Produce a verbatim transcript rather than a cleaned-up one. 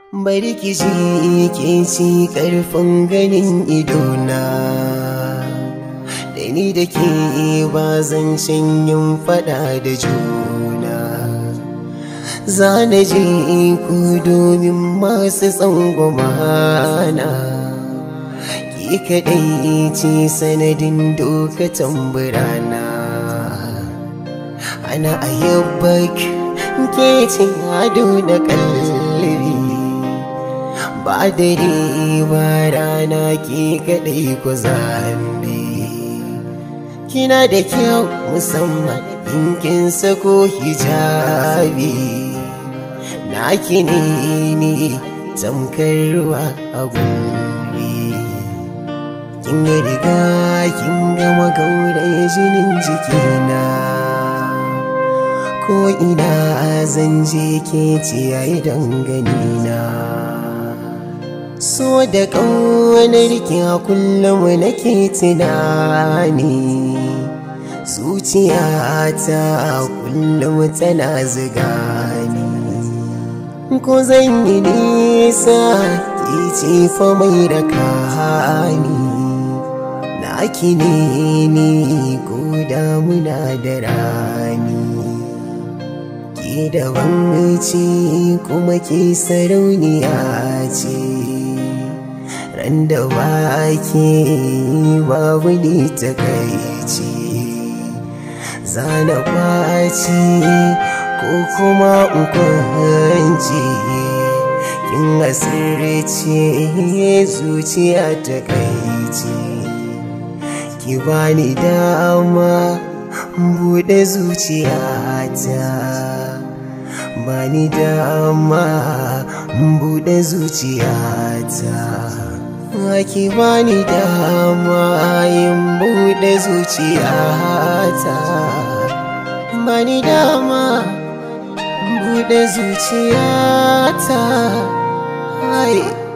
bari ki ji ke ci ƙarfin ganin idona, da ni da ke ba zancen yin faɗa da juna. Za na je ku domin masu tsangwamana, ki kaɗai ce sanadin dokatan birana. Ana ayyabak ke ce ado da kalbi, ba dare ba rana ki kaɗai ku zambi. Kina da kyau musamman in kin sako hijabi, naki ne ni tamkar ruwa a gumbi. Kin riga kin gama gauraye jinin jikina, ko ina zan je ke ciyayi danganina. So da ƙaunar ki a kullum nake tunani, zuciyata a kullum tana ziga ni. Ko zan yi nisa ki ce fa mai rakani, naki ne ni ko damuna da rani. Ki daban ce kuma ki sarauniya ce, ran da ba ke babu ni takaici. Zana kwaci ko kuma ukwanci, kin asirce zuciya takaici. Ki bani dama buɗe zuciyata, bani dama buɗe zuciyata. Ki bani dama yin buɗe zuciyata, bani dama buɗe zuciyata.